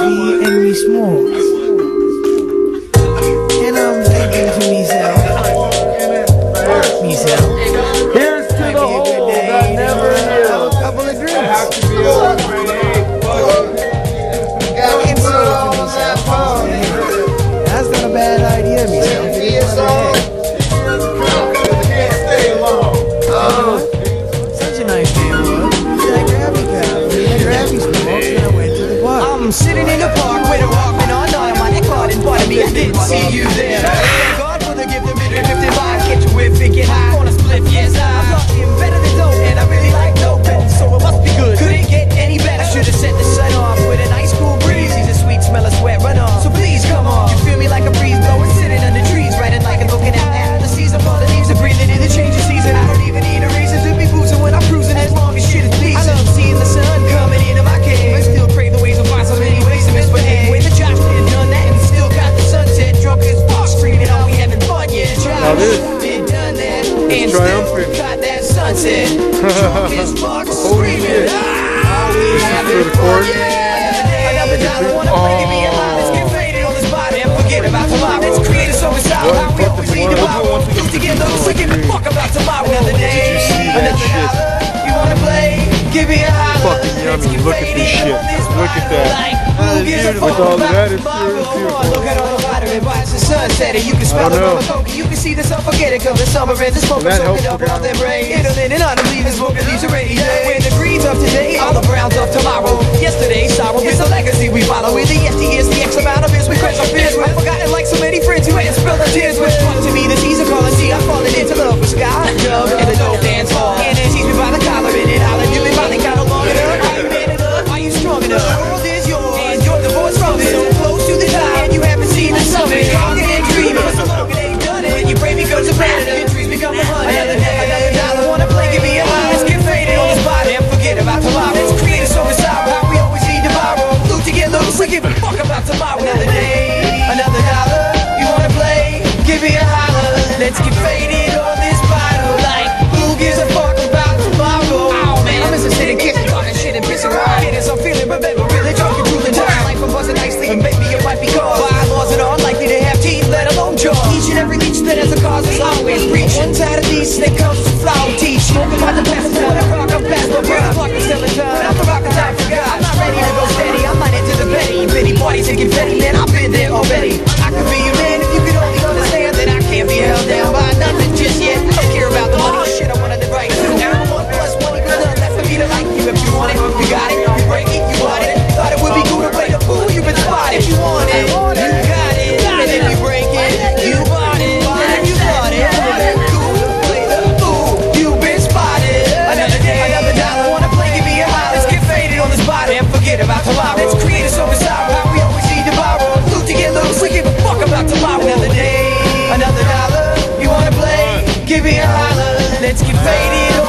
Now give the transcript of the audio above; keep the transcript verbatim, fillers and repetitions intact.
V and me small. And I'm thinking to myself, myself, here's to the hole that never knew. a couple of drinks. Have to be on three. And so to myself, that's not a bad idea, myself. Oh, such a nice day, look. Like Gravy Cow. Like Gravy Smokes, and I went to the park. I'm sitting in the park with a Walkman on, on my neck card and pardon me, I didn't see you there. Thank God for the gift of it, drifting by, catch you with it, get high on a split, yes, I'm talking better than dope, and I really like dope, so it must be good. Couldn't get any better, should've set the sun off with a nice cool breeze. He's a sweet smell of sweat runoff, so please come on. You feel me like a breeze blowing, sitting under trees, writing like a looking out at the season, for the leaves are breathing in the change of season. I don't even need a reason to be boozing when I'm cruising, as long as shit is pleasing. I love seeing the sun coming into my cave, I still crave the ways of find so many ways to misbehave. When the Josh did done that, and still got the sunset, drunk as fuck, screaming out we having fun, yeah. Now this Been done that, and triumphant. still got that sunset, drunk as fuck, screaming out we having fun, yeah. Another dollar, wanna play, give me a line, let's get faded on this body and forget about tomorrow. Let's create a song style, how we always need to borrow. Put together, so give a fuck about tomorrow. Another day, another dollar, you wanna play, give me a holler. Fucking yummy. Look at this shit. Look at that. Who gives a fuck With all about that, it's tomorrow? beautiful. Look at all the water and watch the sunset, and you can smell I the don't know. mama coke, you can see the sun forget it, cause the summer ends, the smoke is That soaking helps up the on their brain. Internet and unbelievers, smoking these already dead. When the greens of today, all the browns of tomorrow. Yesterday's sorrow is the legacy we follow. In the yesteryears, the X amount of years we quench our fears with. Forgotten like so many friends who hadn't spilled their tears with. Come to me, the season calling, see I'm falling into love with sky, love, and the dope dance hall. And it sees me by the collar, and it holler, you been finally got along enough. Are you man enough? Are you strong enough? The world is yours, and you're the voice from it. So close to the top, and you haven't seen the summit. Talking and dreaming, but so long it ain't done it. When you pray becomes a predator, dreams become a hundred. Another day, another dollar, wanna play, give me a line. Let's get faded on this body and forget about tomorrow. Let's create a song style, how we always need to borrow. Loot to get loose, so give a fuck about tomorrow. Another day, another dollar, you wanna play, give me a holler. Let's get faded on this bottle. Like, who gives a fuck about tomorrow? Oh man, I'm missing sitting, kissing, talking shit and pissing wine. Getting some feeling, remember, really drunk and drooling time. Like from busting nicely, and maybe it might be cause bylaws that are unlikely to have teeth, let alone jaws. Each and every leech that has a cause is always breach. One side of these, then comes to flower teach. Smoking by the best, when I rock, I'm past my breath. The clock is telling time, when I'm the rock, time for God. I'm not ready to go steady, I'm not into the petty. Bitty parties and confetti, man, I've been there already. I could be your man if you could only understand that I can't be held down by nothing just yet. I don't care about the money, shit, I wanted to write. Now one plus one equals none, left for me to like you. If you want it, you got it. You break it, you want it. Thought it would be cool to play the fool, you've been spotted. If you want it, you got it. And if you break it, you bought it. And you got it. Cool to play the fool, you've been spotted. Another day, another dollar, wanna play, give me a holler. Let's get faded on this bottle and forget about tomorrow. Let's create a song style, how we always need to borrow. Loot to get loose, so give a fuck about tomorrow. Another day, another dollar, you wanna play, give me a holler. Let's get faded